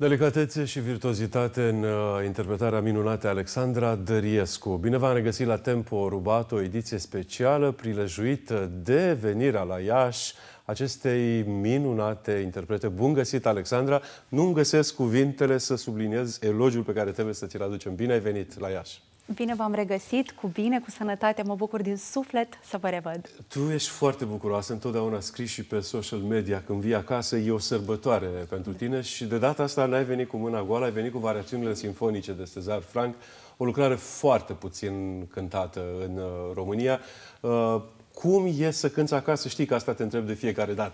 Delicatețe și virtuozitate în interpretarea minunată a Alexandra Dăriescu. Bine v-am regăsit la Tempo Rubato, o ediție specială prilejuită de venirea la Iași acestei minunate interprete. Bun găsit, Alexandra! Nu-mi găsesc cuvintele să subliniez elogiul pe care trebuie să ți-l aducem. Bine ai venit la Iași! Bine v-am regăsit, cu bine, cu sănătate, mă bucur din suflet să vă revăd. Tu ești foarte bucuroasă, întotdeauna scrii și pe social media, când vii acasă, e o sărbătoare pentru tine și de data asta n-ai venit cu mâna goală, ai venit cu variațiunile sinfonice de Cezar Franck, o lucrare foarte puțin cântată în România. Cum e să cânți acasă? Știi că asta te întreb de fiecare dată.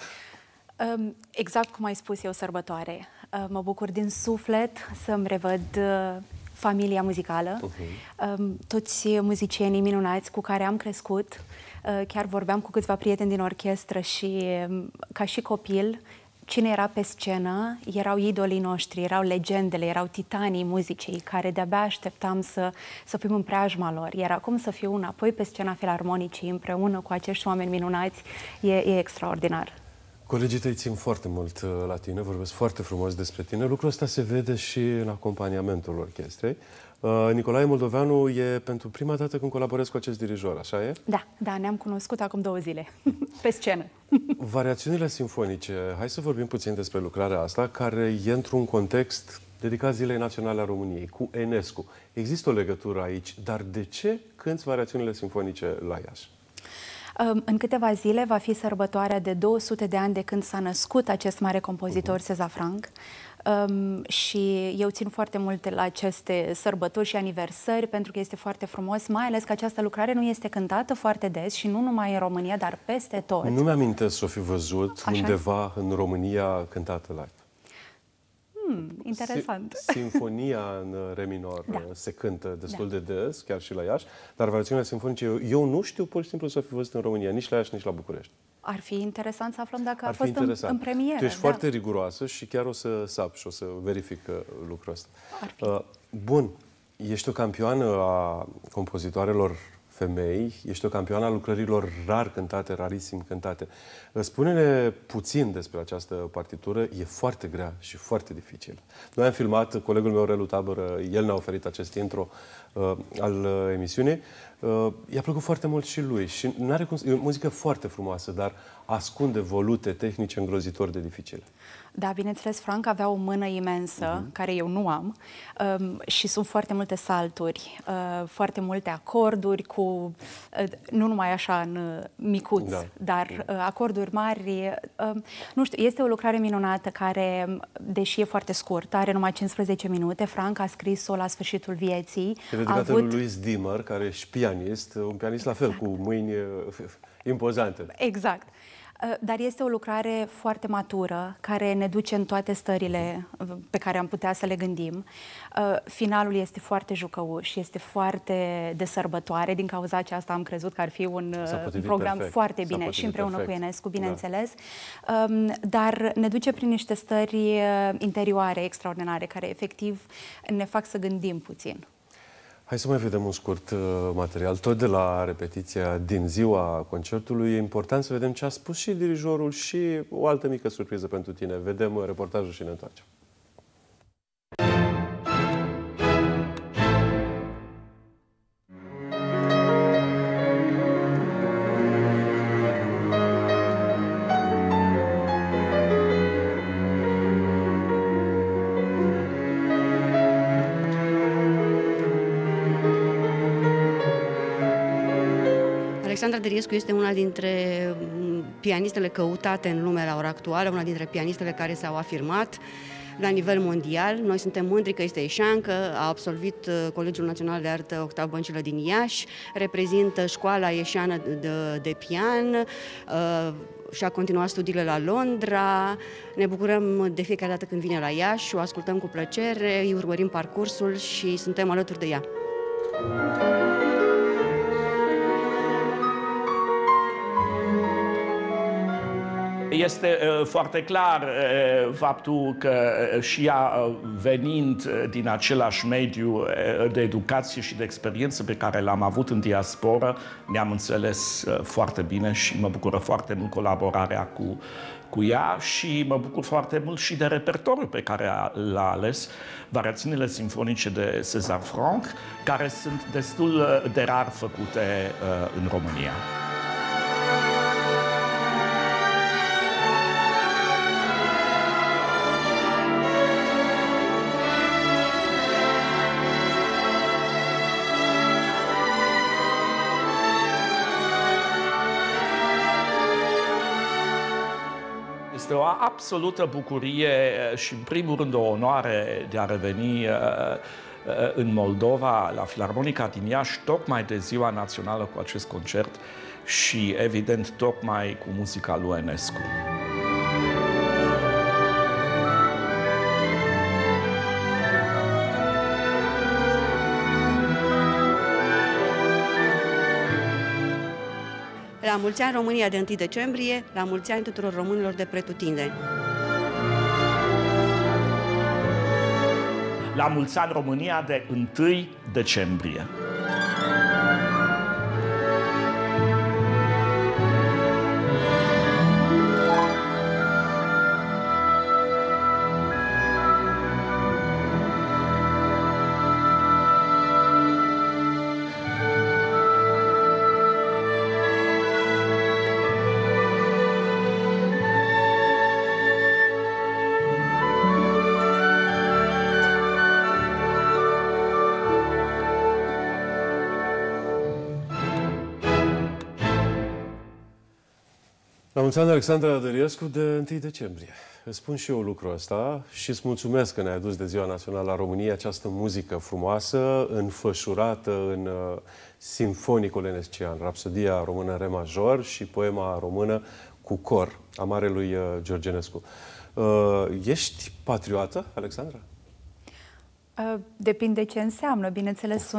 Exact cum ai spus, e o sărbătoare. Mă bucur din suflet să-mi revăd familia muzicală, toți muzicienii minunați cu care am crescut. Chiar vorbeam cu câțiva prieteni din orchestră și ca și copil, cine era pe scenă erau idolii noștri, erau legendele, erau titanii muzicii care de-abia așteptam să fim în preajma lor. Iar acum să fiu înapoi pe scena Filarmonicii împreună cu acești oameni minunați e extraordinar. Colegii tăi țin foarte mult la tine, vorbesc foarte frumos despre tine. Lucrul ăsta se vede și în acompaniamentul orchestrei. Nicolae Moldoveanu e pentru prima dată când colaborezi cu acest dirijor, așa e? Da, ne-am cunoscut acum 2 zile, pe scenă. Variațiunile sinfonice, hai să vorbim puțin despre lucrarea asta, care e într-un context dedicat Zilei Naționale a României, cu Enescu. Există o legătură aici, dar de ce cânți variațiunile sinfonice la Iași? În câteva zile va fi sărbătoarea de 200 de ani de când s-a născut acest mare compozitor, Cezar Franck. Și eu țin foarte mult la aceste sărbători și aniversări pentru că este foarte frumos, mai ales că această lucrare nu este cântată foarte des și nu numai în România, dar peste tot. Nu mi-amintesc să o fi văzut undeva în România cântată live. Interesant. Sinfonia în re minor se cântă destul de des, chiar și la Iași, dar variațiunile sinfonice eu nu știu pur și simplu să o fi văzut în România, nici la Iași, nici la București. Ar fi interesant să aflăm dacă a fost în premieră. Tu ești foarte riguroasă și chiar o să sap și o să verific lucrul ăsta. Bun, ești o campioană a compozitoarelor femei, ești o campioană a lucrărilor rar cântate, rarisim cântate. Spune-ne puțin despre această partitură, e foarte grea și foarte dificil. Noi am filmat, colegul meu, Relu Tabără, el ne-a oferit acest intro al emisiunii. I-a plăcut foarte mult și lui. Și n-are cum, e o muzică foarte frumoasă, dar ascunde volute tehnice îngrozitor de dificile. Da, bineînțeles, Franck avea o mână imensă, care eu nu am, și sunt foarte multe salturi, foarte multe acorduri cu, nu numai așa în micuț, dar acorduri mari. Nu știu, este o lucrare minunată care, deși e foarte scurtă, are numai 15 minute. Franck a scris-o la sfârșitul vieții. E dedicată lui Louis Dimmer, care e și pianist, un pianist la fel, cu mâini impozante. Exact. Dar este o lucrare foarte matură, care ne duce în toate stările pe care am putea să le gândim. Finalul este foarte jucăuș, este foarte de sărbătoare. Din cauza aceasta am crezut că ar fi un program foarte bine și împreună cu Enescu, bineînțeles. Dar ne duce prin niște stări interioare extraordinare, care efectiv ne fac să gândim puțin. Hai să mai vedem un scurt material, tot de la repetiția din ziua concertului. E important să vedem ce a spus și dirijorul și o altă mică surpriză pentru tine. Vedem reportajul și ne întoarcem. Alexandra Dăriescu este una dintre pianistele căutate în lumea la ora actuală, una dintre pianistele care s-au afirmat la nivel mondial. Noi suntem mândri că este ieșeancă, a absolvit Colegiul Național de Artă Octav Băncilă din Iași, reprezintă școala ieșeană de pian, și-a continuat studiile la Londra. Ne bucurăm de fiecare dată când vine la Iași, o ascultăm cu plăcere, îi urmărim parcursul și suntem alături de ea. Este foarte clar faptul că și ea, venind din același mediu de educație și de experiență pe care l-am avut în diasporă, ne-am înțeles foarte bine și mă bucură foarte mult colaborarea cu ea și mă bucur foarte mult și de repertoriul pe care l-a ales, variațiunile simfonice de César Franck, care sunt destul de rar făcute în România. Este o absolută bucurie și, în primul rând, o onoare de a reveni în Moldova, la Filarmonica din Iași, tocmai de Ziua Națională cu acest concert și, evident, tocmai cu muzica lui Enescu. La mulți ani România de 1 decembrie, la mulți ani tuturor românilor de pretutindeni. La mulți ani România de 1 decembrie. La mulți ani, Alexandra Dăriescu, de 1 decembrie. Îți spun și eu lucrul ăsta și îți mulțumesc că ne-ai adus de Ziua Națională a României această muzică frumoasă, înfășurată în Simfonicul Enescian, Rapsodia română în re major și poema română cu cor a marelui Georgenescu. Ești patriotă, Alexandra? Depinde ce înseamnă, bineînțeles.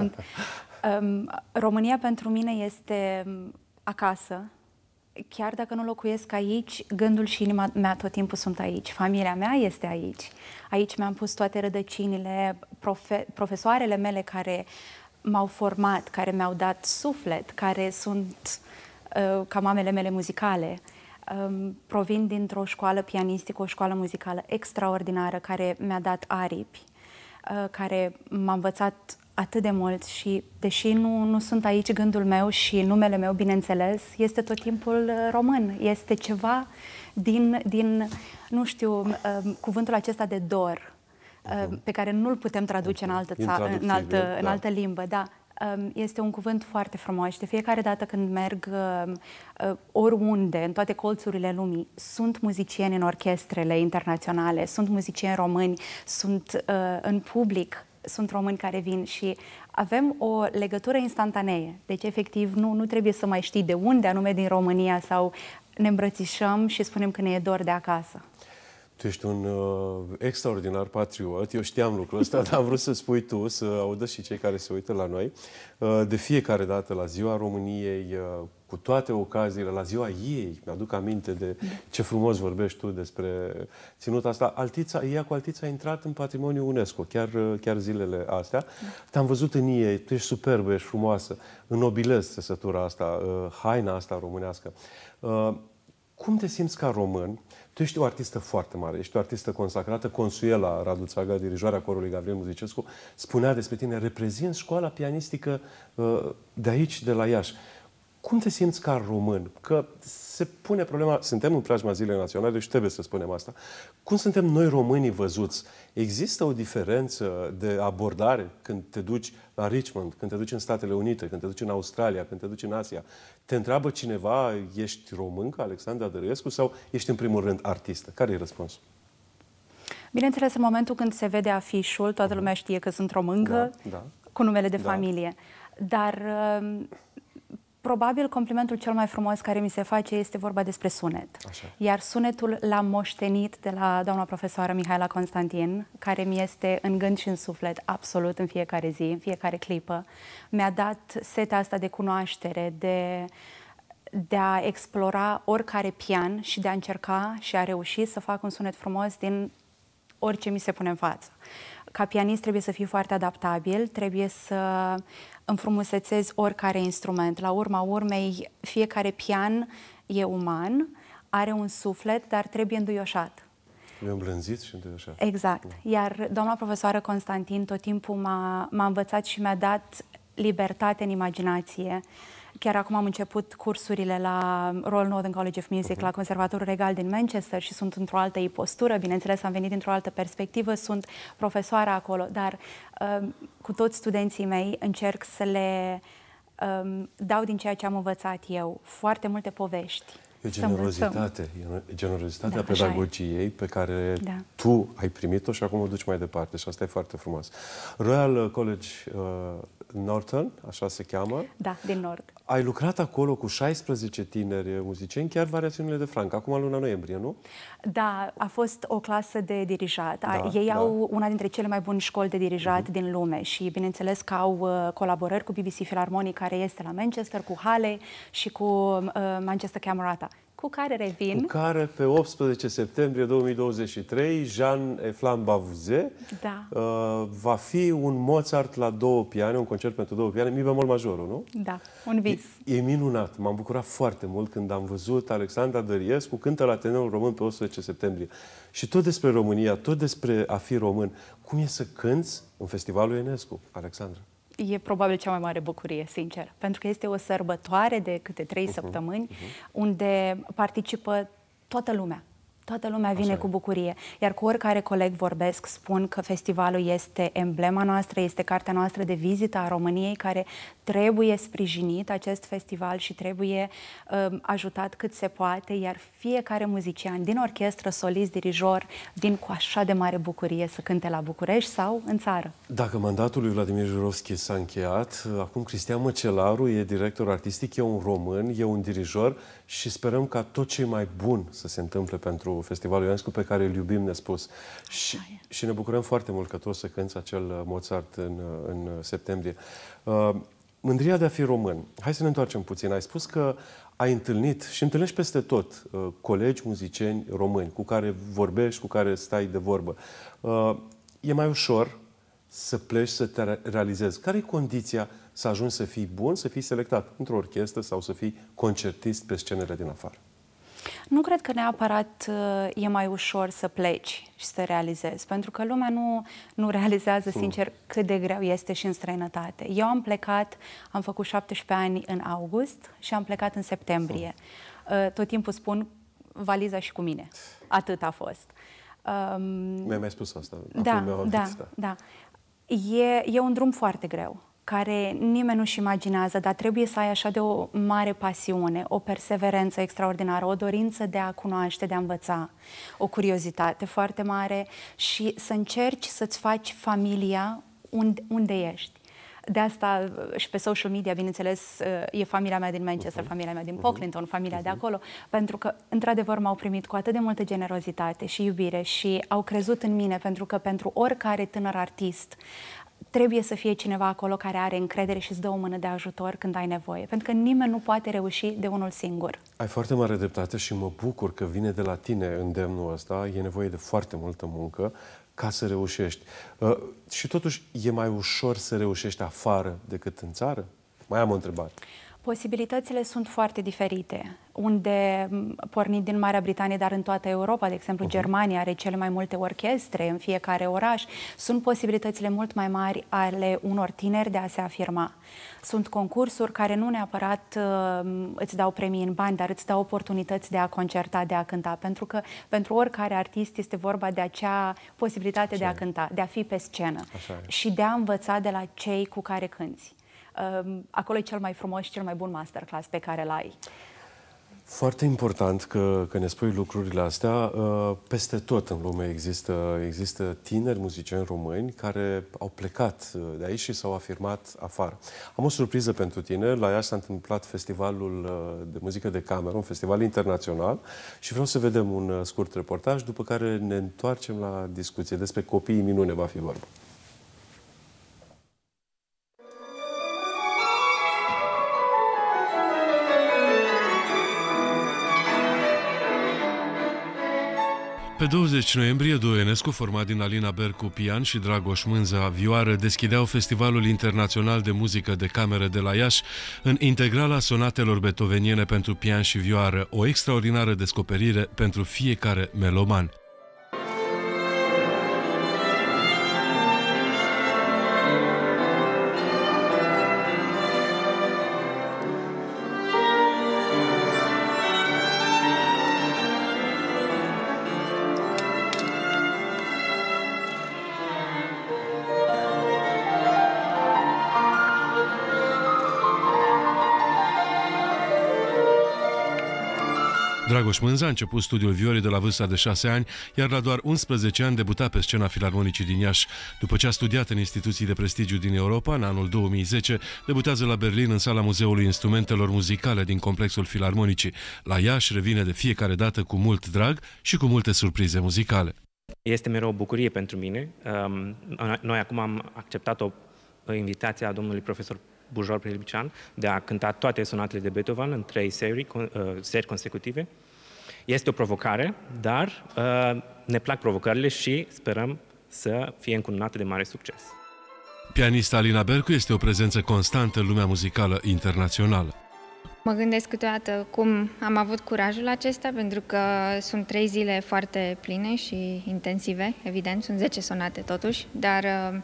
România pentru mine este acasă. Chiar dacă nu locuiesc aici, gândul și inima mea tot timpul sunt aici. Familia mea este aici. Aici mi-am pus toate rădăcinile, profesoarele mele care m-au format, care mi-au dat suflet, care sunt ca mamele mele muzicale. Provin dintr-o școală pianistică, o școală muzicală extraordinară, care mi-a dat aripi, care m-a învățat atât de mult și, deși nu sunt aici, gândul meu și numele meu, bineînțeles, este tot timpul român. Este ceva din nu știu, cuvântul acesta de dor, pe care nu-l putem traduce în altă limbă. Da. Este un cuvânt foarte frumos și de fiecare dată când merg oriunde, în toate colțurile lumii, sunt muzicieni în orchestrele internaționale, sunt muzicieni români, sunt în public, sunt români care vin și avem o legătură instantanee. Deci, efectiv, nu trebuie să mai știi de unde anume din România sau ne îmbrățișăm și spunem că ne e dor de acasă. Tu ești un extraordinar patriot. Eu știam lucrul ăsta, dar am vrut să spui tu, să audă și cei care se uită la noi. De fiecare dată, la Ziua României, cu toate ocaziile, la ziua ei, mi-aduc aminte de ce frumos vorbești tu despre ținuta asta. Ea cu Altița a intrat în patrimoniul UNESCO, chiar zilele astea. Te-am văzut în ei, tu ești superbă, ești frumoasă, înnobilezi țesătura asta, haina asta românească. Cum te simți ca român? Tu ești o artistă foarte mare, ești o artistă consacrată. Consuela Radu Țaga, dirijoarea corului Gabriel Muzicescu, spunea despre tine: reprezinți școala pianistică de aici, de la Iași. Cum te simți ca român? Că se pune problema, suntem în preajma Zilei Naționale și trebuie să spunem asta. Cum suntem noi românii văzuți? Există o diferență de abordare când te duci la Richmond, când te duci în Statele Unite, când te duci în Australia, când te duci în Asia? Te întreabă cineva, ești româncă, Alexandra Dăriescu, sau ești în primul rând artistă? Care e răspunsul? Bineînțeles, în momentul când se vede afișul, toată lumea știe că sunt româncă, cu numele de familie. Dar probabil complimentul cel mai frumos care mi se face este vorba despre sunet. Așa. Iar sunetul l-am moștenit de la doamna profesoară Mihaela Constantin, care mi este în gând și în suflet absolut în fiecare zi, în fiecare clipă. Mi-a dat setea asta de cunoaștere, de a explora oricare pian și de a încerca și a reuși să fac un sunet frumos din orice mi se pune în față. Ca pianist trebuie să fii foarte adaptabil, trebuie să înfrumusețezi oricare instrument. La urma urmei, fiecare pian e uman, are un suflet, dar trebuie înduioșat. Trebuie îmblânzit și înduioșat. Exact. Iar doamna profesoară Constantin tot timpul m-a învățat și mi-a dat libertate în imaginație. Chiar acum am început cursurile la Royal Northern College of Music, la Conservatorul Regal din Manchester și sunt într-o altă ipostură, bineînțeles am venit dintr-o altă perspectivă, sunt profesoară acolo, dar cu toți studenții mei încerc să le dau din ceea ce am învățat eu, foarte multe povești. E generozitatea pedagogiei pe care tu ai primit-o și acum o duci mai departe și asta e foarte frumos. Royal College Norton, așa se cheamă. Da, din Nord. Ai lucrat acolo cu 16 tineri muzicieni, chiar variațiunile de Franc, acum în luna noiembrie, nu? Da, a fost o clasă de dirijat. Ei au una dintre cele mai bune școli de dirijat din lume și bineînțeles că au colaborări cu BBC Philharmonic, care este la Manchester, cu Halley și cu Manchester Camerata. Cu care revin. Cu care pe 18 septembrie 2023, Jean Eflam Bavuzet va fi un Mozart la două piane, un concert pentru două piane, mi bemol majorul, nu? Da, un vis. E minunat. M-am bucurat foarte mult când am văzut Alexandra Dăriescu cântă la Ateneul Român pe 18 septembrie. Și tot despre România, tot despre a fi român. Cum e să cânți în Festivalul Enescu, Alexandra? E probabil cea mai mare bucurie, sincer, pentru că este o sărbătoare de câte 3 săptămâni unde participă toată lumea. Toată lumea vine cu bucurie. Iar cu oricare coleg vorbesc, spun că festivalul este emblema noastră, este cartea noastră de vizită a României, care trebuie sprijinit acest festival și trebuie ajutat cât se poate, iar fiecare muzician din orchestră, solist, dirijor, vin cu așa de mare bucurie să cânte la București sau în țară. Dacă mandatul lui Vladimir Jurovski s-a încheiat, acum Cristian Măcelaru e director artistic, e un român, e un dirijor și sperăm ca tot ce e mai bun să se întâmple pentru Festivalul Ionescu, pe care îl iubim nespus. Și ne bucurăm foarte mult că tu o să cânți acel Mozart în septembrie. Mândria de a fi român. Hai să ne întoarcem puțin. Ai spus că ai întâlnit și întâlnești peste tot colegi muzicieni români cu care vorbești, cu care stai de vorbă. E mai ușor să pleci, să te realizezi. Care e condiția să ajungi să fii bun, să fii selectat într-o orchestră sau să fii concertist pe scenele din afară? Nu cred că neapărat e mai ușor să pleci și să te realizezi, pentru că lumea nu realizează, sincer, cât de greu este și în străinătate. Eu am plecat, am făcut 17 ani în august și am plecat în septembrie. Tot timpul spun valiza și cu mine. Atât a fost. Mi-ai mai spus asta. Da. E un drum foarte greu, care nimeni nu-și imaginează, dar trebuie să ai așa de o mare pasiune, o perseverență extraordinară, o dorință de a cunoaște, de a învăța, o curiozitate foarte mare și să încerci să-ți faci familia unde ești. De asta și pe social media, bineînțeles, e familia mea din Manchester, familia mea din Pocklington, familia de acolo, pentru că, într-adevăr, m-au primit cu atât de multă generozitate și iubire și au crezut în mine, pentru că pentru oricare tânăr artist trebuie să fie cineva acolo care are încredere și îți dă o mână de ajutor când ai nevoie. Pentru că nimeni nu poate reuși de unul singur. Ai foarte mare dreptate și mă bucur că vine de la tine îndemnul ăsta. E nevoie de foarte multă muncă ca să reușești. Și totuși e mai ușor să reușești afară decât în țară? Mai am o întrebare. Posibilitățile sunt foarte diferite. Unde, pornind din Marea Britanie, dar în toată Europa, de exemplu, Germania are cele mai multe orchestre în fiecare oraș, sunt posibilitățile mult mai mari ale unor tineri de a se afirma. Sunt concursuri care nu neapărat îți dau premii în bani, dar îți dau oportunități de a concerta, de a cânta, pentru că pentru oricare artist este vorba de acea posibilitate de a cânta, de a fi pe scenă și de a învăța de la cei cu care cânți. Acolo e cel mai frumos și cel mai bun masterclass pe care l-ai. Foarte important că ne spui lucrurile astea. Peste tot în lume există tineri muzicieni români care au plecat de aici și s-au afirmat afară. Am o surpriză pentru tine. La Iași s-a întâmplat Festivalul de Muzică de Cameră, un festival internațional și vreau să vedem un scurt reportaj, după care ne întoarcem la discuție. Despre copiii minune va fi vorba. Pe 20 noiembrie, duo Enescu, format din Alina Bercu, pian, și Dragoș Mânza, vioară, deschideau Festivalul Internațional de Muzică de Cameră de la Iași în integrala sonatelor beethoveniene pentru pian și vioară, o extraordinară descoperire pentru fiecare meloman. Dragoș Mânza a început studiul violii de la vârsta de 6 ani, iar la doar 11 ani debuta pe scena Filarmonicii din Iași. După ce a studiat în instituții de prestigiu din Europa, în anul 2010, debutează la Berlin în sala Muzeului Instrumentelor Muzicale din complexul Filarmonicii. La Iași revine de fiecare dată cu mult drag și cu multe surprize muzicale. Este mereu o bucurie pentru mine. Noi acum am acceptat o invitație a domnului profesor Bujor Prelipcean de a cânta toate sonatele de Beethoven în 3 seri consecutive. Este o provocare, dar ne plac provocările și sperăm să fie încununată de mare succes. Pianista Alina Bercu este o prezență constantă în lumea muzicală internațională. Mă gândesc câteodată cum am avut curajul acesta, pentru că sunt 3 zile foarte pline și intensive, evident, sunt 10 sonate totuși, dar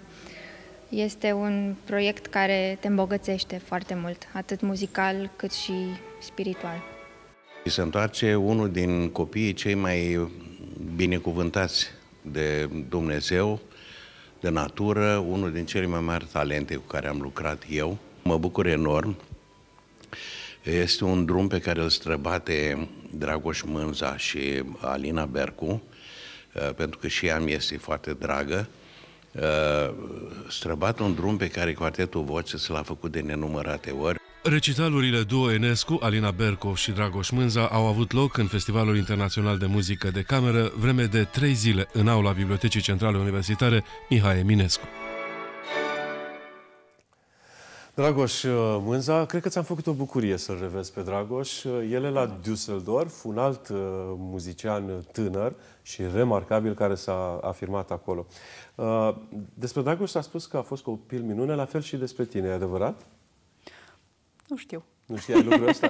este un proiect care te îmbogățește foarte mult, atât muzical cât și spiritual. Se întoarce unul din copiii cei mai binecuvântați de Dumnezeu, de natură, unul din cele mai mari talente cu care am lucrat eu. Mă bucur enorm. Este un drum pe care îl străbate Dragoș Mânza și Alina Bercu, pentru că și ea mi este foarte dragă. Străbat un drum pe care Quartetul Voces l-a făcut de nenumărate ori. Recitalurile duo Enescu, Alina Bercu și Dragoș Mânza au avut loc în Festivalul Internațional de Muzică de Cameră vreme de 3 zile în aula Bibliotecii Centrale Universitare Mihai Eminescu. Dragoș Mânza, cred că ți-am făcut o bucurie să-l revezi pe Dragoș. El e la Düsseldorf, un alt muzician tânăr și remarcabil care s-a afirmat acolo. Despre Dragoș s-a spus că a fost copil minune, la fel și despre tine, e adevărat? Nu știu. Nu știai lucrul ăsta?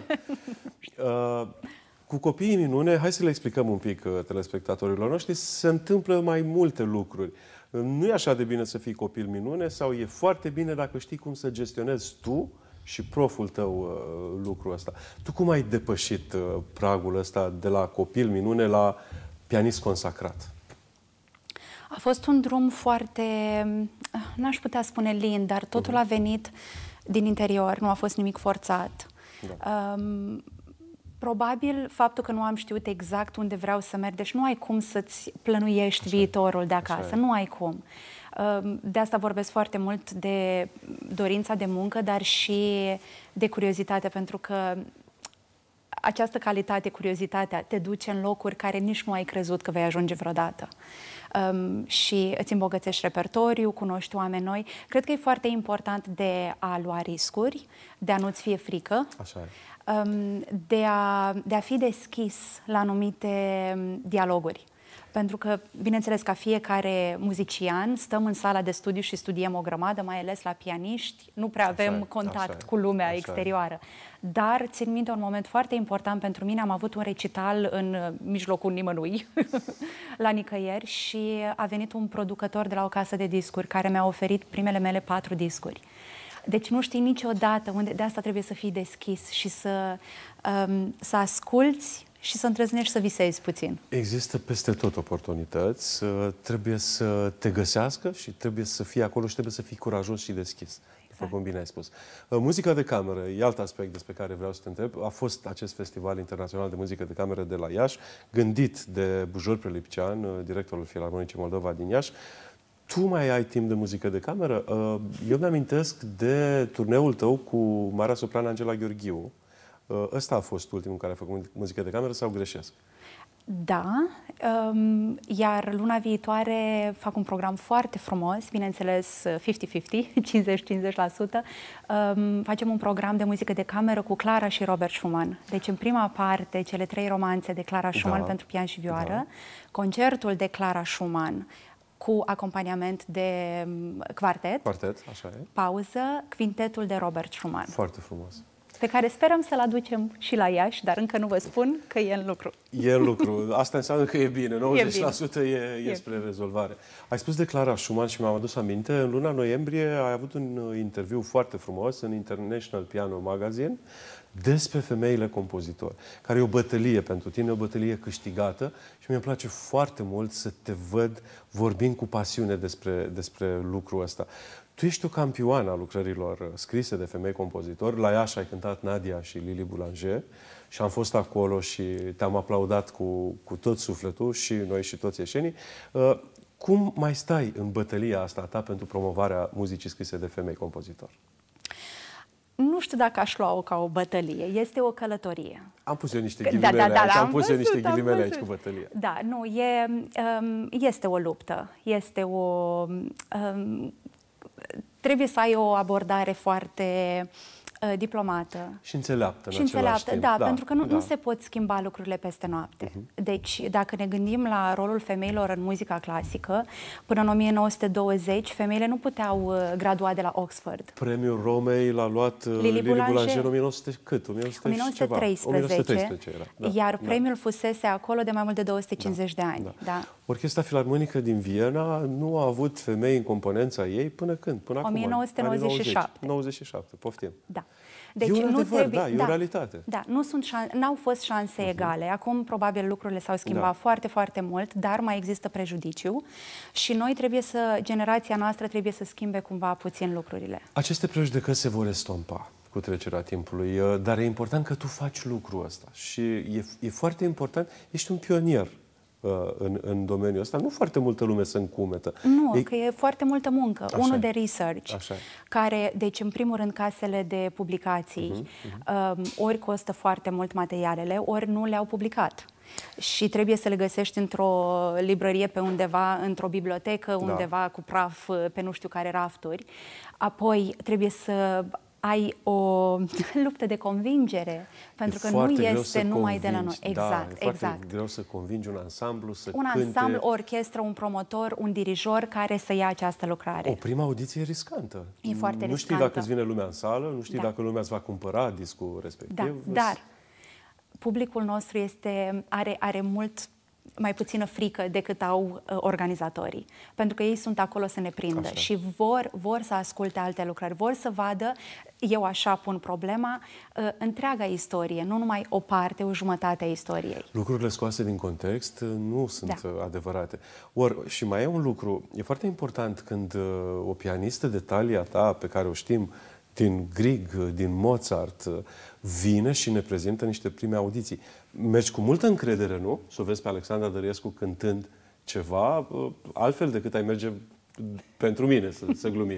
Cu copiii minune, hai să le explicăm un pic telespectatorilor noștri, se întâmplă mai multe lucruri. Nu e așa de bine să fii copil minune sau e foarte bine dacă știi cum să gestionezi tu și proful tău lucrul ăsta. Tu cum ai depășit pragul ăsta de la copil minune la pianist consacrat? A fost un drum foarte, n-aș putea spune lin, dar totul a venit din interior, nu a fost nimic forțat. Da. Probabil faptul că nu am știut exact unde vreau să merg, deci nu ai cum să-ți plănuiești viitorul de acasă, nu ai cum. De asta vorbesc foarte mult de dorința de muncă, dar și de curiozitate, pentru că această calitate, curiozitatea, te duce în locuri care nici nu ai crezut că vei ajunge vreodată. Și îți îmbogățești repertoriu, cunoști oameni noi. Cred că e foarte important de a lua riscuri, de a nu-ți fie frică. Așa e. De a fi deschis la anumite dialoguri. Pentru că, bineînțeles, ca fiecare muzician, stăm în sala de studiu și studiem o grămadă, mai ales la pianiști, nu prea avem contact cu lumea exterioară. Dar țin minte un moment foarte important pentru mine, am avut un recital în mijlocul nimănui, la nicăieri, și a venit un producător de la o casă de discuri care mi-a oferit primele mele 4 discuri. Deci nu știi niciodată unde, de asta trebuie să fii deschis și să asculți și să îndrăznești să visezi puțin. Există peste tot oportunități, trebuie să te găsească și trebuie să fii acolo și trebuie să fii curajos și deschis. După cum bine ai spus. Muzica de cameră e alt aspect despre care vreau să te întreb. A fost acest Festival Internațional de Muzică de Cameră de la Iași, gândit de Bujor Prelipcean, directorul Filarmonicii Moldova din Iași. Tu mai ai timp de muzică de cameră? Eu mi-amintesc de turneul tău cu marea soprană Angela Gheorghiu, Ăsta a fost ultimul care a făcut muzică de cameră sau greșesc? Da, iar luna viitoare fac un program foarte frumos, bineînțeles 50-50, 50%. Facem un program de muzică de cameră cu Clara și Robert Schumann. Deci în prima parte, cele 3 romanțe de Clara Schumann pentru pian și vioară, concertul de Clara Schumann cu acompaniament de quartet, așa e. pauză, quintetul de Robert Schumann. Foarte frumos. Pe care sperăm să-l aducem și la Iași, dar încă nu vă spun că e în lucru. E în lucru. Asta înseamnă că e bine. 90% e spre rezolvare. Ai spus de Clara Schumann și mi-am adus aminte. În luna noiembrie ai avut un interviu foarte frumos în International Piano Magazine despre femeile compozitori, care e o bătălie pentru tine, o bătălie câștigată și mi-e place foarte mult să te văd vorbind cu pasiune despre lucrul ăsta. Tu ești o campioană a lucrărilor scrise de femei compozitori. La Iași ai cântat Nadia și Lili Boulanger și am fost acolo și te-am aplaudat cu tot sufletul și noi și toți ieșenii. Cum mai stai în bătălia asta ta pentru promovarea muzicii scrise de femei compozitori? Nu știu dacă aș lua-o ca o bătălie. Este o călătorie. Am pus eu niște ghilimele aici. Am pus eu niște ghilimele aici cu bătălia. Da, nu, este o luptă. Este o... trebuie să ai o abordare foarte diplomată. Și înțeleaptă în același timp. Da, pentru că nu se pot schimba lucrurile peste noapte. Deci, dacă ne gândim la rolul femeilor în muzica clasică, până în 1920, femeile nu puteau gradua de la Oxford. Premiul Romei l-a luat Lili Boulanger în 1913 era. Iar premiul fusese acolo de mai mult de 250 de ani. Da. Orchestra Filarmonică din Viena nu a avut femei în componența ei până când? Până acum, 1997. 97, poftim. Da. Deci e un adevăr, e o realitate. Da, n-au fost șanse egale. Acum, probabil, lucrurile s-au schimbat foarte, foarte mult, dar mai există prejudiciu și noi generația noastră trebuie să schimbe cumva puțin lucrurile. Aceste prejudecăți se vor estompa cu trecerea timpului, dar e important că tu faci lucrul ăsta și e foarte important, ești un pionier în domeniul ăsta. Nu foarte multă lume se încumetă. Nu, că e foarte multă muncă. Unul de research, care, deci, în primul rând, casele de publicații, ori costă foarte mult materialele, ori nu le-au publicat. Și trebuie să le găsești într-o librărie pe undeva, într-o bibliotecă, undeva cu praf pe nu știu care rafturi. Apoi trebuie să ai o luptă de convingere, pentru că nu este numai de la noi. Exact, e foarte greu să convingi un ansamblu să cânte. Un ansamblu, o orchestră, un promotor, un dirijor care să ia această lucrare. O prima audiție e riscantă. E foarte riscantă. Nu știi dacă îți vine lumea în sală, nu știi dacă lumea îți va cumpăra discul respectiv. Da, dar publicul nostru are mult mai puțină frică decât au organizatorii. Pentru că ei sunt acolo să ne prindă și vor să asculte alte lucrări, vor să vadă, eu așa pun problema, întreaga istorie, nu numai o parte, o jumătate a istoriei. Lucrurile scoase din context nu sunt adevărate. Și mai e un lucru, e foarte important când o pianistă de talia ta, pe care o știm din Grieg, din Mozart, vine și ne prezintă niște prime audiții. Mergi cu multă încredere, nu? Să o vezi pe Alexandra Dăriescu cântând ceva, altfel decât ai merge pentru mine, să glumim.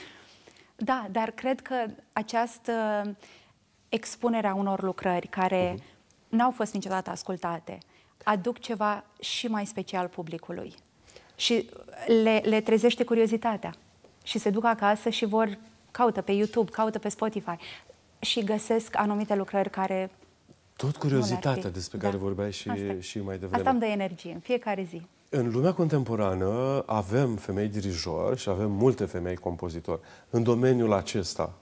Da, dar cred că această expunere a unor lucrări care n-au fost niciodată ascultate, aduc ceva și mai special publicului. Și le trezește curiozitatea. Și se duc acasă și caută pe YouTube, caută pe Spotify și găsesc anumite lucrări care... Tot curiozitatea despre care vorbeai și mai devreme. Asta îmi dă energie în fiecare zi. În lumea contemporană avem femei dirijori și avem multe femei compozitori. În domeniul acesta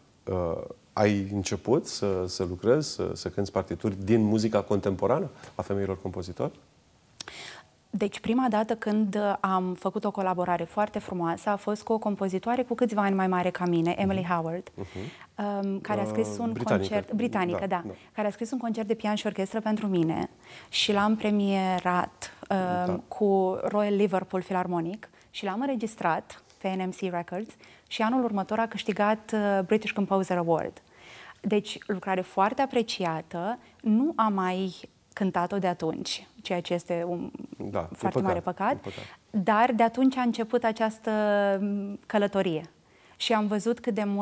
ai început să lucrezi, să cânți partituri din muzica contemporană a femeilor compozitori? Deci, prima dată când am făcut o colaborare foarte frumoasă a fost cu o compozitoare cu câțiva ani mai mare ca mine, Emily Howard, care a scris un concert britanică, care a scris un concert de pian și orchestră pentru mine și l-am premierat cu Royal Liverpool Philharmonic și l-am înregistrat pe NMC Records și anul următor a câștigat British Composer Award. Deci, lucrare foarte apreciată, nu am mai cântat-o de atunci, ceea ce este un foarte mare păcat, dar de atunci a început această călătorie și am văzut cât de mult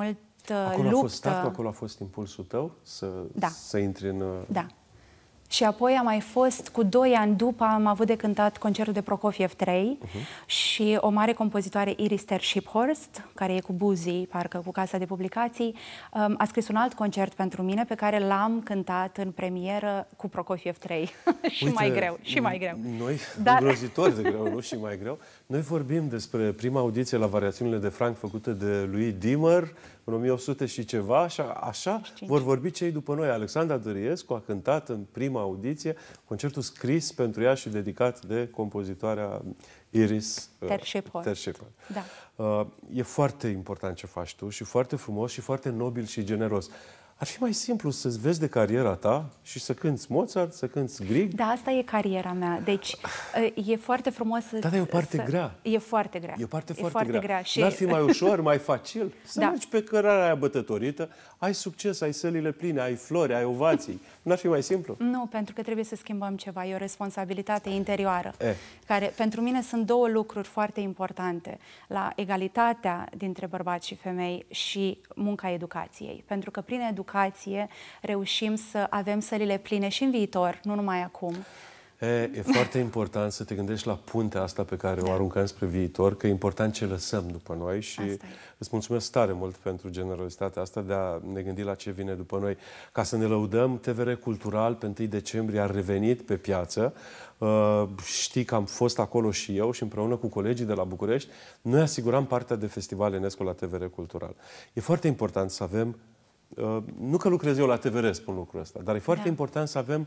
Acolo luptă... a fost startul, acolo a fost impulsul tău să intri în... Da. Și apoi am mai fost, cu 2 ani după, am avut de cântat concertul de Prokofiev 3 și o mare compozitoare, Iris Ter-Shiphorst, care e cu Buzi, parcă cu casa de publicații, a scris un alt concert pentru mine pe care l-am cântat în premieră cu Prokofiev 3. Și Uite, mai greu, și mai greu. Noi, îngrozitor de greu, nu și mai greu, noi vorbim despre prima audiție la Variațiunile de Franc făcută de lui Dimmer în 1800 și ceva, așa vor vorbi cei după noi. Alexandra Dăriescu a cântat în prima audiție concertul scris pentru ea și dedicat de compozitoarea Iris Ter-Shiphorst. Da. E foarte important ce faci tu și foarte frumos și foarte nobil și generos. Ar fi mai simplu să-ți vezi de cariera ta și să cânți Mozart, să cânți Grieg. Da, asta e cariera mea. Deci e foarte frumos să... Dar e o parte grea. E foarte grea. E o parte foarte grea. Și... N-ar fi mai ușor, mai facil să mergi pe cărarea aia bătătorită, ai succes, ai sălile pline, ai flori, ai ovații. N-ar fi mai simplu? Nu, pentru că trebuie să schimbăm ceva. E o responsabilitate interioară. Care, pentru mine, sunt 2 lucruri foarte importante. La egalitatea dintre bărbați și femei și munca educației. Pentru că prin educație reușim să avem sălile pline și în viitor, nu numai acum. E foarte important să te gândești la puntea asta pe care o aruncăm spre viitor, că e important ce lăsăm după noi și îți mulțumesc tare mult pentru generozitatea asta de a ne gândi la ce vine după noi. Ca să ne lăudăm, TVR Cultural pe 1 decembrie a revenit pe piață. Știi că am fost acolo și eu și împreună cu colegii de la București, noi asiguram partea de festival UNESCO la TVR Cultural. E foarte important să avem, nu că lucrez eu la TVR, spun lucrul ăsta, dar e foarte important să avem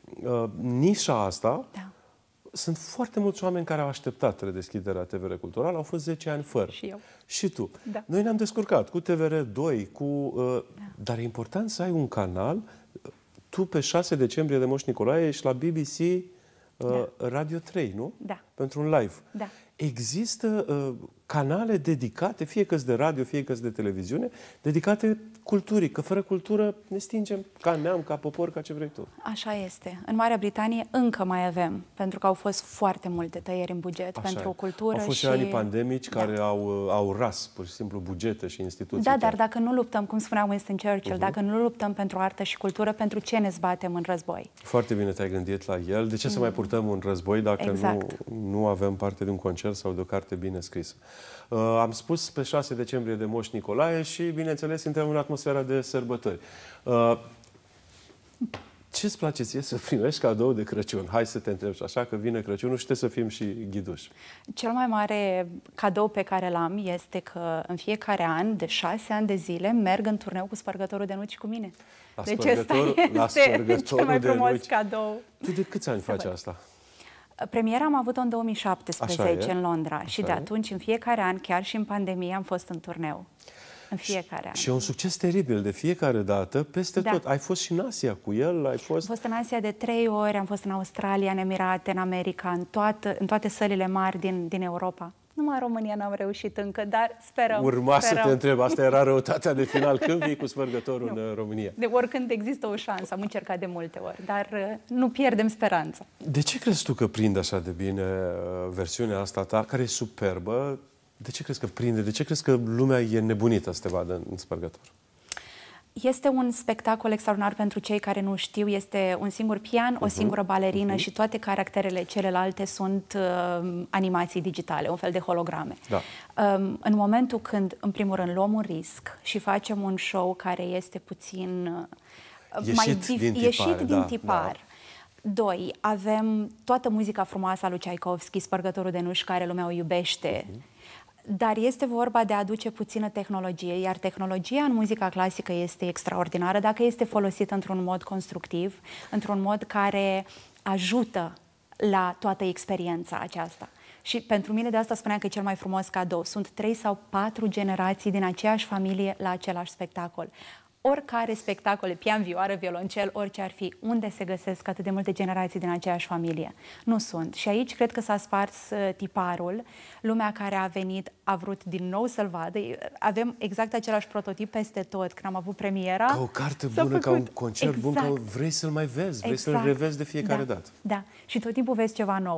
nișa asta. Sunt foarte mulți oameni care au așteptat redeschiderea TVR Cultural, au fost 10 ani fără. Și eu. Și tu. Noi ne-am descurcat cu TVR 2, dar e important să ai un canal. Tu pe 6 decembrie de Moș Nicolae ești la BBC Radio 3, nu? Da. Pentru un live. Da. Există canale dedicate, fie că-s de radio, fie că-s de televiziune, dedicate culturii, că fără cultură ne stingem ca neam, ca popor, ca ce vrei tu. Așa este. În Marea Britanie încă mai avem, pentru că au fost foarte multe tăieri în buget pentru cultură. Au fost și anii pandemici care au ras, pur și simplu, bugete și instituții. Da, dar dacă nu luptăm, cum spunea Winston Churchill, dacă nu luptăm pentru artă și cultură, pentru ce ne zbatem în război? Foarte bine te-ai gândit la el. De ce să mai purtăm un război dacă nu avem parte de un concert sau de o carte bine scrisă? Am spus pe 6 decembrie de Moș Nicolae și, bineînțeles, intrăm în atmosfera de sărbători. Ce-ți place ție să primești cadou de Crăciun? Hai să te întreb și așa, că vine Crăciunul și trebuie să fim și ghiduși. Cel mai mare cadou pe care l-am este că în fiecare an, de 6 ani de zile, merg în turneu cu Spărgătorul de Nuci cu mine. Deci ăsta este cel mai frumos cadou. Tu de câți ani faci asta? Premiera am avut-o în 2017 în Londra și de atunci, în fiecare an, chiar și în pandemie, am fost în turneu. În fiecare an. Și e un succes teribil de fiecare dată, peste tot. Ai fost și în Asia cu el? Am fost în Asia de 3 ori, am fost în Australia, în Emirate, în America, în toate sălile mari din Europa. Numai în România n-am reușit încă, dar sperăm. Urma să te întreb, asta era răutatea de final. Când vii cu Spărgătorul în România? De oricând există o șansă, am încercat de multe ori, dar nu pierdem speranța. De ce crezi tu că prinde așa de bine versiunea asta ta, care e superbă? De ce crezi că prinde? De ce crezi că lumea e nebunită să te vadă în Spărgător? Este un spectacol extraordinar pentru cei care nu știu. Este un singur pian, o singură balerină și toate caracterele celelalte sunt animații digitale, un fel de holograme. În momentul când, în primul rând, luăm un risc și facem un show care este puțin ieșit din tipar. 2. Avem toată muzica frumoasă a lui Tchaikovsky, Spărgătorul de Nuci, care lumea o iubește. Dar este vorba de a aduce puțină tehnologie, iar tehnologia în muzica clasică este extraordinară dacă este folosită într-un mod constructiv, într-un mod care ajută la toată experiența aceasta. Și pentru mine de asta spuneam că e cel mai frumos cadou. Sunt 3 sau 4 generații din aceeași familie la același spectacol. Oricare spectacole, pian, vioară, violoncel, orice ar fi, unde se găsesc atât de multe generații din aceeași familie? Nu sunt. Și aici cred că s-a spars tiparul. Lumea care a venit a vrut din nou să-l vadă. Avem exact același prototip peste tot. Când am avut premiera... Ca o carte bună, ca un concert bun, că vrei să-l mai vezi, vrei să-l revezi de fiecare dată. Da. Și tot timpul vezi ceva nou.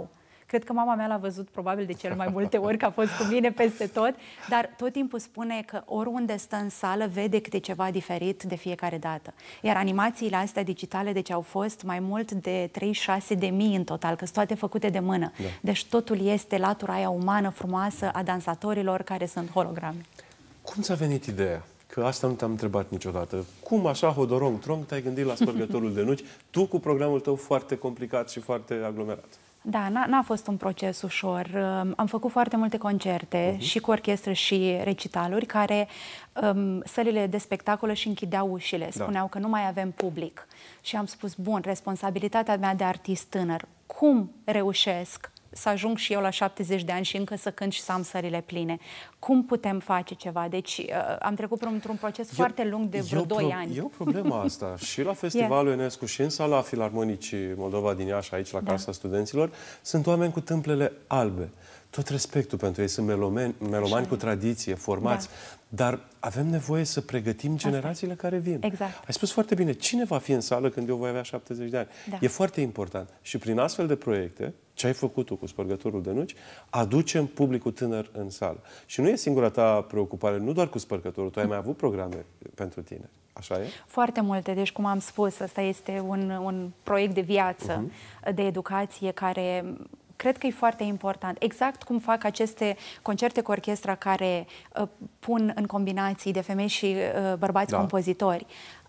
Cred că mama mea l-a văzut probabil de cel mai multe ori, că a fost cu mine peste tot, dar tot timpul spune că oriunde stă în sală vede câte ceva diferit de fiecare dată. Iar animațiile astea digitale, deci au fost mai mult de 36.000 în total, că sunt toate făcute de mână. Da. Deci totul este latura aia umană, frumoasă a dansatorilor care sunt holograme. Cum ți-a venit ideea? Că asta nu te-am întrebat niciodată. Cum așa, hodorong-trong, te-ai gândit la Spărgătorul de nuci, tu cu programul tău foarte complicat și foarte aglomerat? Da, n-a fost un proces ușor. Am făcut foarte multe concerte și cu orchestră și recitaluri care sălile de spectacole și închideau ușile. Spuneau că nu mai avem public. Și am spus, bun, responsabilitatea mea de artist tânăr, cum reușesc să ajung și eu la 70 de ani și încă să cânt și să am sările pline? Cum putem face ceva? Deci am trecut printr-un proces foarte lung de vreo 2 ani. E o problemă asta. Și la Festivalul Enescu și în sala Filarmonicii Moldova din Iași, aici la Casa Studenților, sunt oameni cu tâmplele albe. Tot respectul pentru ei, sunt melomani cu tradiție, formați, dar avem nevoie să pregătim generațiile care vin. Exact. Ai spus foarte bine, cine va fi în sală când eu voi avea 70 de ani? Da. E foarte important. Și prin astfel de proiecte, ce ai făcut tu cu Spărgătorul de nuci, aducem publicul tânăr în sală. Și nu e singura ta preocupare, nu doar cu Spărgătorul, tu ai mai avut programe pentru tine. Așa e? Foarte multe. Deci, cum am spus, ăsta este un proiect de viață, de educație, care cred că e foarte important. Exact cum fac aceste concerte cu orchestra care pun în combinații de femei și bărbați compozitori,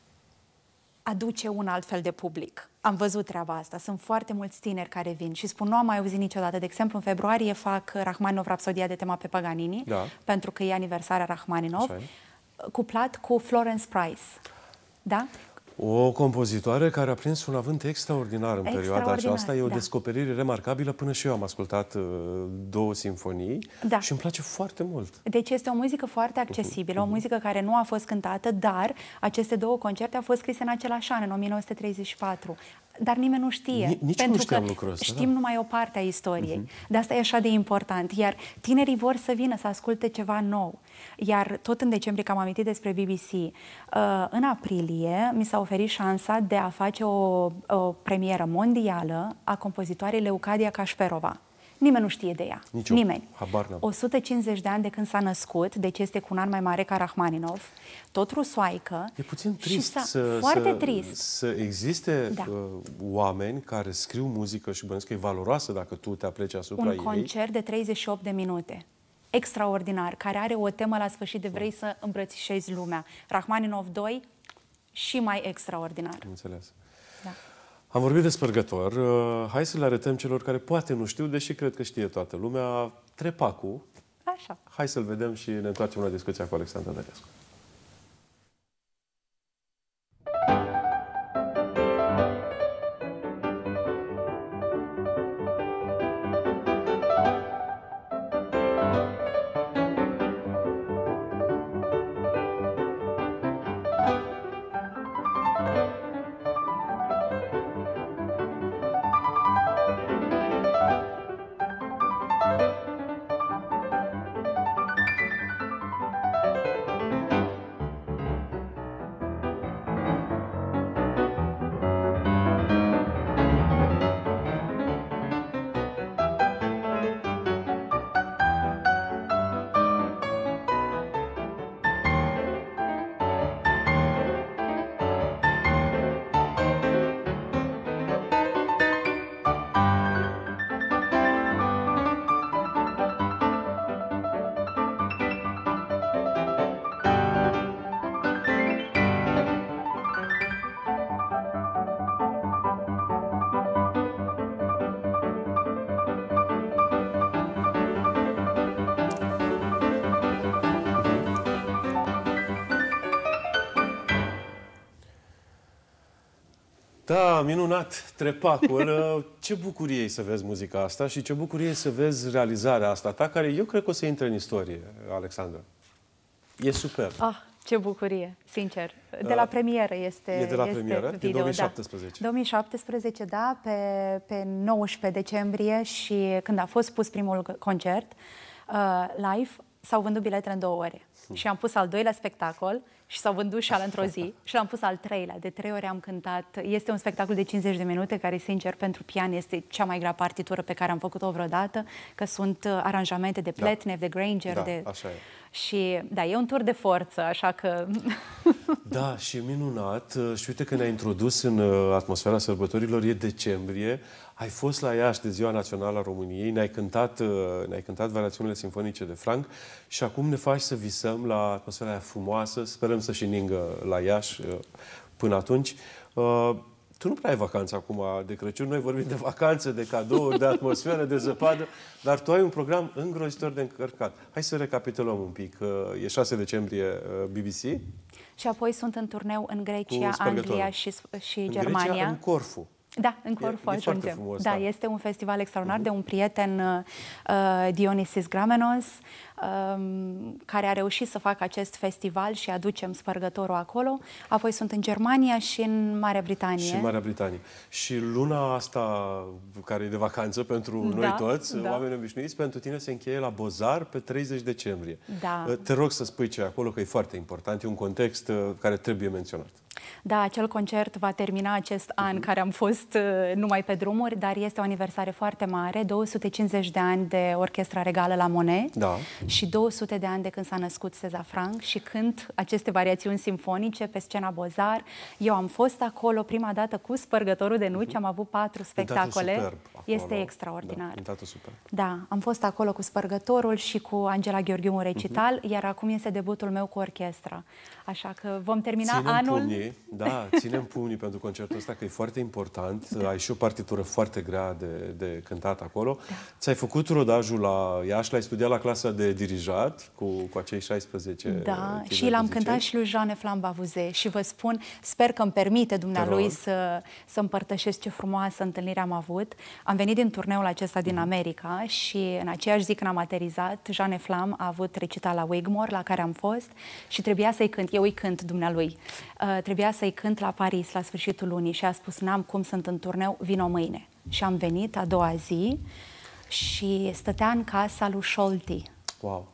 aduce un alt fel de public. Am văzut treaba asta. Sunt foarte mulți tineri care vin și spun, nu am mai auzit niciodată. De exemplu, în februarie fac Rachmaninov, Rapsodia de tema pe Paganini, pentru că e aniversarea Rachmaninov, cuplat cu Florence Price. Da? O compozitoare care a prins un avânt extraordinar în perioada aceasta. E o descoperire remarcabilă. Până și eu am ascultat 2 simfonii și îmi place foarte mult. Deci este o muzică foarte accesibilă, o muzică care nu a fost cântată, dar aceste 2 concerte au fost scrise în același an, în 1934. Dar nimeni nu știe. Nici nu știam lucrul ăsta. Știm numai o parte a istoriei. De asta e așa de important. Iar tinerii vor să vină, să asculte ceva nou. Iar tot în decembrie, că am amintit despre BBC, în aprilie mi s-a oferit șansa de a face o premieră mondială a compozitoarei Leucadia Cașperova. Nimeni nu știe de ea. Nimeni. 150 de ani de când s-a născut, deci este cu un an mai mare ca Rachmaninov, tot rusoaică. E puțin trist să existe oameni care scriu muzică și bănuiesc că e valoroasă dacă tu te apleci asupra ei. Un concert de 38 de minute. Extraordinar, care are o temă la sfârșit de vrei să îmbrățișezi lumea. Rachmaninov 2 și mai extraordinar. Înțeles. Da. Am vorbit de Spărgător. Hai să le arătăm celor care poate nu știu, deși cred că știe toată lumea, Trepacul. Așa. Hai să-l vedem și ne întoarcem la discuția cu Alexandra Dărescu. Da, minunat, Trepacul. Ce bucurie să vezi muzica asta și ce bucurie să vezi realizarea asta ta, care eu cred că o să intre în istorie, Alexandra. E super. Ah, ce bucurie, sincer. De la premieră este E de la premieră? Video, din 2017. Da. 2017, da, pe 19 decembrie și când a fost pus primul concert live, s-au vândut biletele în 2 ore. Și am pus al 2-lea spectacol și s-au vândut și într-o zi și l-am pus al 3-lea. De 3 ori am cântat. Este un spectacol de 50 de minute care, sincer, pentru pian este cea mai grea partitură pe care am făcut-o vreodată, că sunt aranjamente de Pletnev, de Granger, așa e. Și da, e un tur de forță, așa că... Da, și e minunat. Și uite că ne-a introdus în atmosfera sărbătorilor, e decembrie. Ai fost la Iași de Ziua Națională a României, ne-ai cântat variațiunile sinfonice de Franck și acum ne faci să visăm la atmosfera aia frumoasă. Sperăm să și ningă la Iași până atunci. Tu nu prea ai vacanță acum de Crăciun, noi vorbim de vacanțe, de cadouri, de atmosferă, de zăpadă, dar tu ai un program îngrozitor de încărcat. Hai să recapitulăm un pic. E 6 decembrie BBC. Și apoi sunt în turneu în Grecia, Anglia și Germania. Grecia, în Corfu. Da, în Corfu ajungem. Frumos, da, este un festival extraordinar de un prieten, Dionisis Gramenos, care a reușit să facă acest festival și aducem spărgătorul acolo. Apoi sunt în Germania și în Marea Britanie. Și în Marea Britanie. Și luna asta, care e de vacanță pentru noi toți, oameni obișnuiți, pentru tine se încheie la Bozar pe 30 decembrie. Da. Te rog să spui ce acolo, că e foarte important, e un context care trebuie menționat. Da, acel concert va termina acest an care am fost numai pe drumuri, dar este o aniversare foarte mare, 250 de ani de Orchestra Regală la Monet și 200 de ani de când s-a născut César Franck și cânt aceste variațiuni simfonice pe scena Bozar. Eu am fost acolo prima dată cu Spărgătorul de Nuci, am avut 4 spectacole. Este extraordinar. Da, am fost acolo cu Spărgătorul și cu Angela Gheorghiu un recital, iar acum este debutul meu cu orchestra. Așa că vom termina anul... Ținem pumnii pentru concertul ăsta, că e foarte important. Ai și o partitură foarte grea de cântat acolo. Ți-ai făcut rodajul la Iași, l-ai studiat la clasa de dirijat cu acei 16 Da, și l-am cântat și lui Jeanne Flambavuze și vă spun, sper că îmi permite dumnealui să împărtășesc ce frumoasă întâlnire am avut. Am venit din turneul acesta din America și în aceeași zi când am aterizat, Jeanne Flam a avut recital la Wigmore, la care am fost și trebuia să-i cânt. Eu îi cânt dumnealui. Trebuia să-i cânt la Paris la sfârșitul lunii și a spus, n-am cum, sunt în turneu, vino mâine. Și am venit a doua zi și stătea în casa lui Scholti. Wow!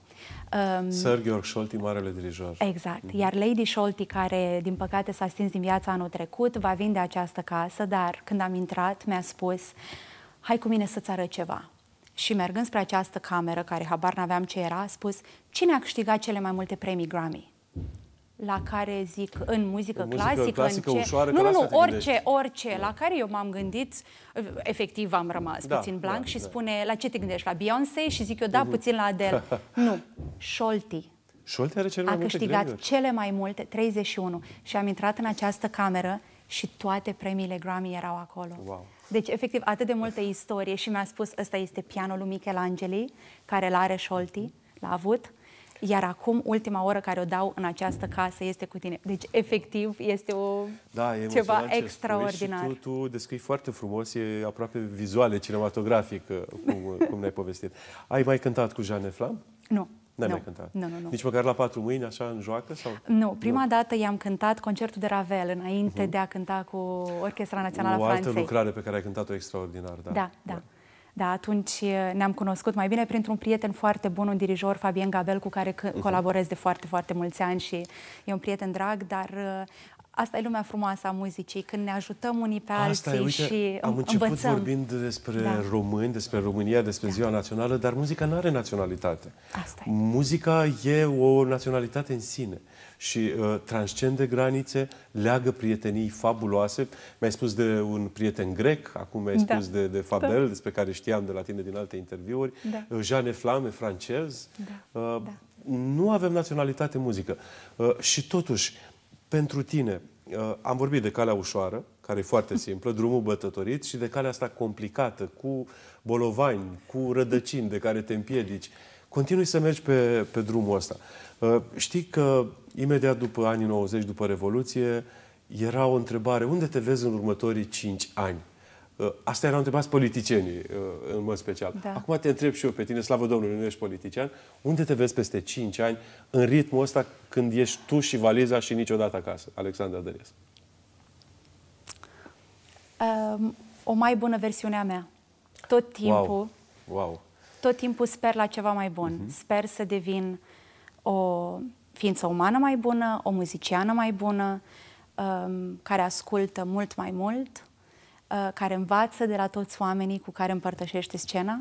Sir Georg Scholti, marele dirijor. Exact. Iar Lady Scholti, care din păcate s-a stins din viața anul trecut, va vinde această casă, dar când am intrat mi-a spus, hai cu mine să-ți arăt ceva. Și mergând spre această cameră, care habar n-aveam ce era, a spus, cine a câștigat cele mai multe premii Grammy? La care zic, în muzică clasică, în ce... Ușoară, orice, la care eu m-am gândit, efectiv am rămas puțin blank și spune, la ce te gândești? La Beyoncé? Și zic eu, puțin la Adele. Nu, Scholti. Scholti are cele mai multe câștigat cele mai multe, 31. Și am intrat în această cameră și toate premiile Grammy erau acolo. Wow. Deci, efectiv, atât de multă istorie și mi-a spus, ăsta este pianul lui Michelangeli, care l-are Scholti, l-a avut. Iar acum, ultima oră care o dau în această casă este cu tine. Deci, efectiv, este ceva extraordinar. Și tu descrii foarte frumos, e aproape vizual, cinematografic, cum ne-ai povestit. Ai mai cântat cu Jeanne Flam? Nu. N-ai mai cântat? Nu. Nici măcar la 4 mâini, așa, în joacă? Sau? Nu. Prima dată i-am cântat concertul de Ravel, înainte de a cânta cu Orchestra Națională a Franței. O altă lucrare pe care ai cântat-o extraordinar, Da, atunci ne-am cunoscut mai bine printr-un prieten foarte bun, un dirijor, Fabien Gabel, cu care colaborez de foarte, foarte mulți ani și e un prieten drag, dar asta e lumea frumoasă a muzicii, când ne ajutăm unii pe alții și am început vorbind despre români, despre România, despre Ziua Națională, dar muzica nu are naționalitate. Muzica e o naționalitate în sine și transcende granițe, leagă prietenii fabuloase. Mi-ai spus de un prieten grec, acum mi-ai spus de Fabel, despre care știam de la tine din alte interviuri. Jeanne Flam e francez. Nu avem naționalitate în muzică. Și totuși, pentru tine, am vorbit de calea ușoară, care e foarte simplă, drumul bătătorit, și de calea asta complicată, cu bolovani, cu rădăcini de care te împiedici. Continui să mergi pe drumul ăsta. Știi că imediat după anii 90, după Revoluție, era o întrebare, unde te vezi în următorii 5 ani? Asta erau întrebați politicienii, în mod special. Acum te întreb și eu pe tine, slavă Domnului, nu ești politician, unde te vezi peste 5 ani, în ritmul ăsta, când ești tu și valiza și niciodată acasă? Alexandra Dăriescu. O mai bună versiune a mea. Tot timpul, tot timpul sper la ceva mai bun. Sper să devin ființă umană mai bună, o muziciană mai bună, care ascultă mult mai mult, care învață de la toți oamenii cu care împărtășește scena.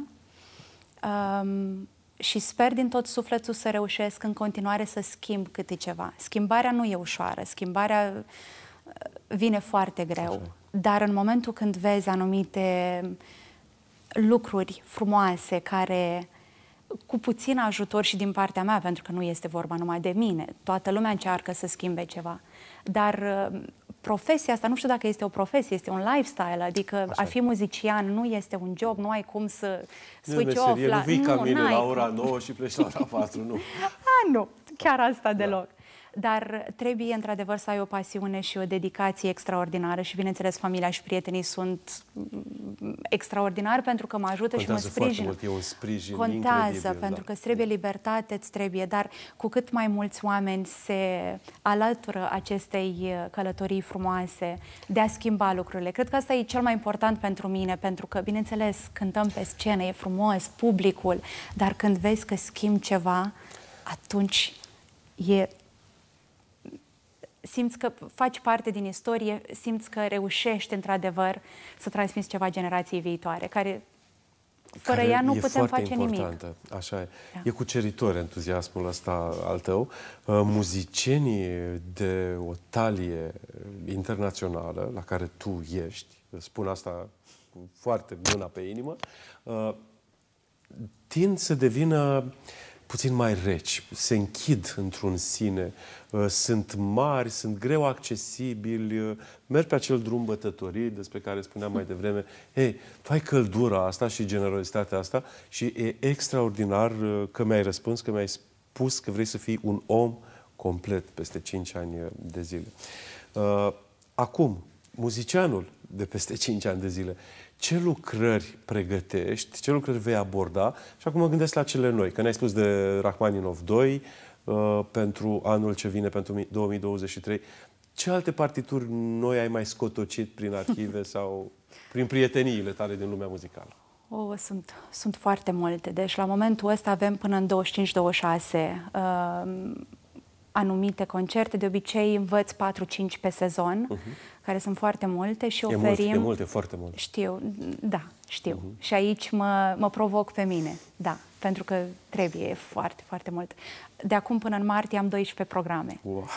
Și sper din tot sufletul să reușesc în continuare să schimb câte ceva. Schimbarea nu e ușoară, schimbarea vine foarte greu. Așa. Dar în momentul când vezi anumite lucruri frumoase care, cu puțin ajutor și din partea mea, pentru că nu este vorba numai de mine, toată lumea încearcă să schimbe ceva. Dar profesia asta, nu știu dacă este o profesie, este un lifestyle, adică așa. A fi muzician nu este un job, nu ai cum să switch off. Nu vii ca mine la ora 9 și pleci la ora 4, nu. Nu, chiar asta deloc. Dar trebuie, într-adevăr, să ai o pasiune și o dedicație extraordinară și, bineînțeles, familia și prietenii sunt extraordinari pentru că mă ajută contează și mă sprijină. Foarte mult, e un sprijin contează, incredibil, pentru că îți trebuie libertate, îți trebuie, dar cu cât mai mulți oameni se alătură acestei călătorii frumoase de a schimba lucrurile. Cred că asta e cel mai important pentru mine, pentru că, bineînțeles, cântăm pe scenă, e frumos, publicul, dar când vezi că schimbi ceva, atunci simți că faci parte din istorie, simți că reușești într-adevăr să transmiți ceva generației viitoare, care fără ea nu putem face nimic. Așa e. Da. E cuceritor entuziasmul ăsta al tău. Muzicienii de o talie internațională, la care tu ești, spun asta cu foarte mâna pe inimă, tind să devină puțin mai reci, se închid într-un sine, sunt mari, sunt greu accesibili, merg pe acel drum bătătorit despre care spuneam mai devreme. Hei, tu ai căldura asta și generozitatea asta și e extraordinar că mi-ai răspuns, că mi-ai spus că vrei să fii un om complet peste 5 ani de zile. Acum, muzicianul de peste 5 ani de zile, ce lucrări pregătești, ce lucrări vei aborda? Și acum mă gândesc la cele noi, că ne-ai spus de Rachmaninov 2 pentru anul ce vine, pentru 2023. Ce alte partituri noi ai mai scotocit prin arhive sau prin prieteniile tale din lumea muzicală? Sunt foarte multe. Deci la momentul ăsta avem până în 25-26 anumite concerte. De obicei învăț 4-5 pe sezon, care sunt foarte multe și oferim... E mult, e foarte mult. Știu, da, știu. Și aici mă provoc pe mine, da, pentru că trebuie, e foarte, foarte mult. De acum până în martie am 12 programe. Wow.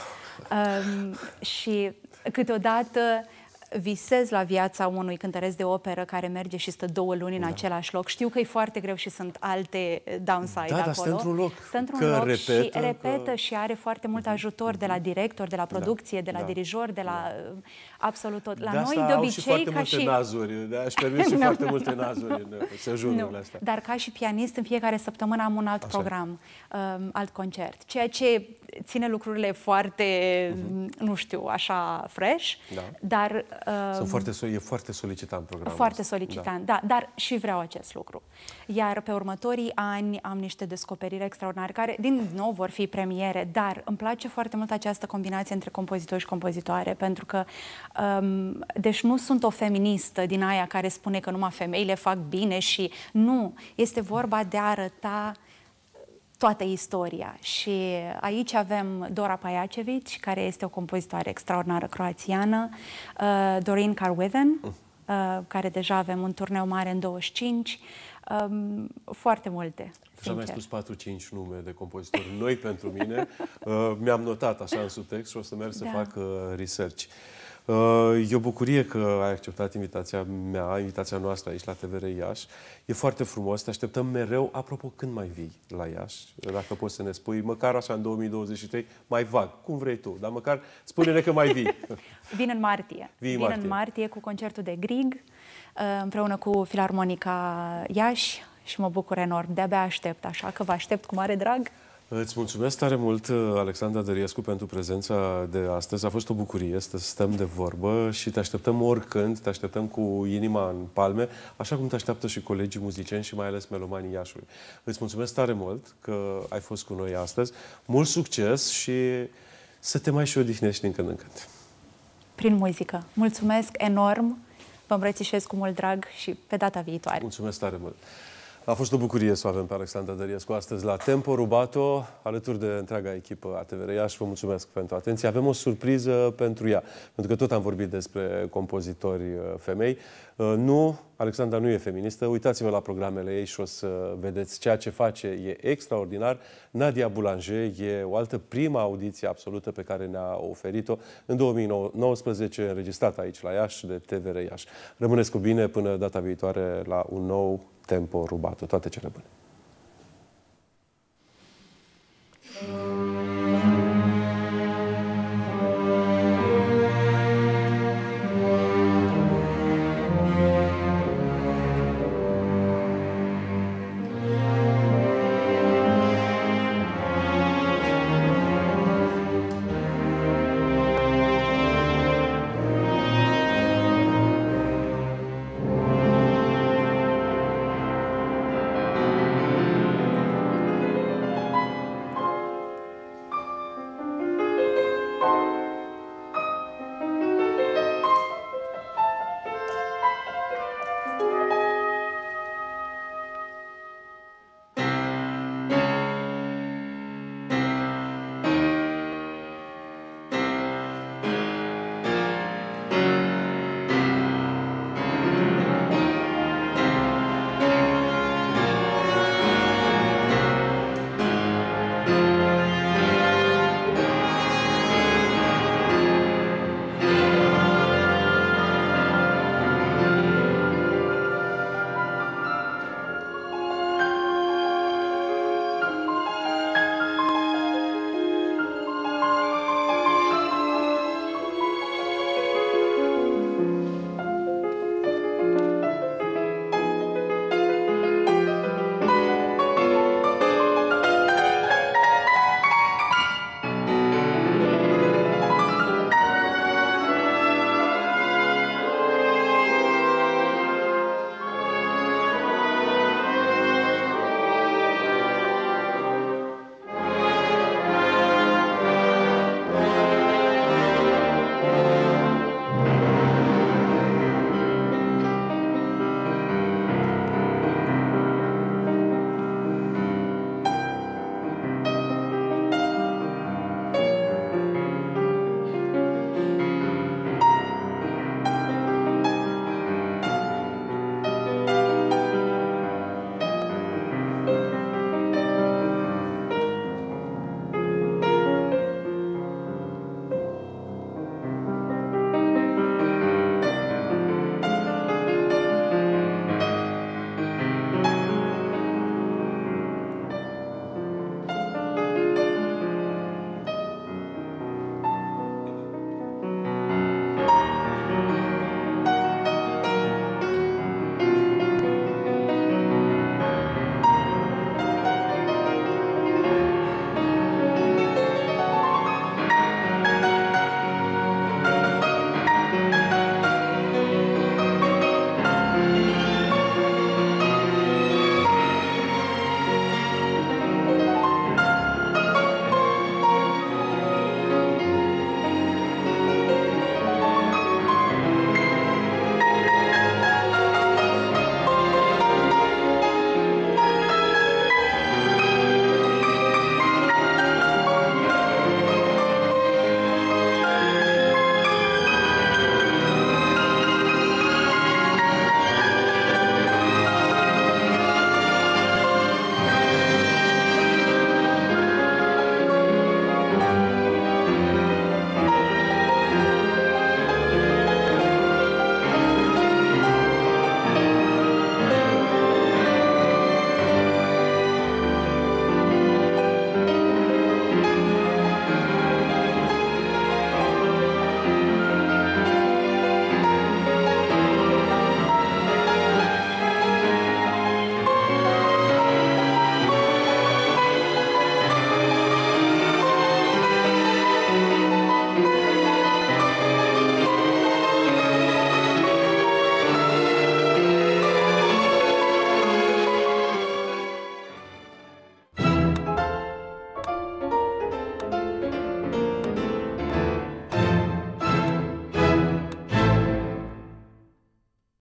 Și câteodată visez la viața unui cântăreț de operă care merge și stă 2 luni în același loc. Știu că e foarte greu și sunt alte downside acolo. Dar stă într-un loc. Stă într-un loc și repetă și are foarte mult ajutor de la director, de la producție, de la dirijor, de la absolut tot. La noi, de obicei, ca și... nazuri. Aș permis și foarte multe nazuri în sejunurile astea. Dar ca și pianist, în fiecare săptămână am un alt program, alt concert. Ceea ce ține lucrurile foarte, nu știu, așa, fresh, dar... E foarte solicitant programul. Foarte solicitant, da, dar și vreau acest lucru. Iar pe următorii ani am niște descoperiri extraordinare, care, din nou, vor fi premiere, dar îmi place foarte mult această combinație între compozitor și compozitoare, pentru că, deci nu sunt o feministă din aia care spune că numai femeile fac bine și nu, este vorba de a arăta toată istoria. Și aici avem Dora Pajacevic, care este o compozitoare extraordinară croațiană, Doreen Carwithen, care deja avem un turneu mare în 25, foarte multe. Așa mi-ai spus 4-5 nume de compozitori noi pentru mine. Mi-am notat așa în subtext și o să merg să fac research. E o bucurie că ai acceptat invitația mea, invitația noastră aici la TVR Iași. E foarte frumos, te așteptăm mereu. Apropo, când mai vii la Iași? Dacă poți să ne spui, măcar așa în 2023, mai vag, cum vrei tu, dar măcar spune-ne că mai vii. Vin în martie. Vin în martie cu concertul de Grieg, împreună cu Filarmonica Iași și mă bucur enorm. De-abia aștept, așa că vă aștept cu mare drag. Îți mulțumesc tare mult, Alexandra Dăriescu, pentru prezența de astăzi. A fost o bucurie să stăm de vorbă și te așteptăm oricând, te așteptăm cu inima în palme, așa cum te așteaptă și colegii muzicieni și mai ales melomanii Iașului. Îți mulțumesc tare mult că ai fost cu noi astăzi. Mult succes și să te mai și odihnești din când în când. Prin muzică. Mulțumesc enorm, vă îmbrățișez cu mult drag și pe data viitoare. Mulțumesc tare mult. A fost o bucurie să o avem pe Alexandra Dăriescu astăzi la Tempo Rubato, alături de întreaga echipă a TVR Iași. Vă mulțumesc pentru atenție. Avem o surpriză pentru ea, pentru că tot am vorbit despre compozitori femei. Nu, Alexandra nu e feministă. Uitați-vă la programele ei și o să vedeți ceea ce face. E extraordinar. Nadia Boulanger e o altă prima audiție absolută pe care ne-a oferit-o în 2019, înregistrată aici la Iași de TVR Iași. Rămâneți cu bine până data viitoare la un nou Tempo Rubato. Toate cele bune!